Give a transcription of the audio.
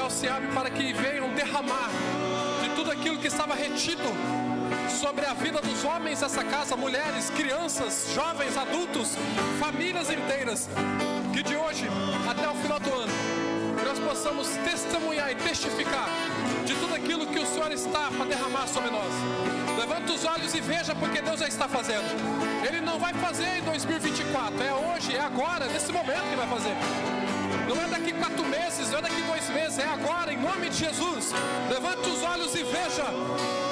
se abre para que venham derramar de tudo aquilo que estava retido sobre a vida dos homens dessa casa, mulheres, crianças, jovens, adultos, famílias inteiras, que de hoje até o final do ano nós possamos testemunhar e testificar de tudo aquilo que o Senhor está para derramar sobre nós. Levanta os olhos e veja, porque Deus já está fazendo. Ele não vai fazer em 2024, é hoje, é agora, nesse momento que vai fazer. Não é daqui 4 meses, não é daqui 2 meses, é agora, em nome de Jesus. Levanta os olhos e veja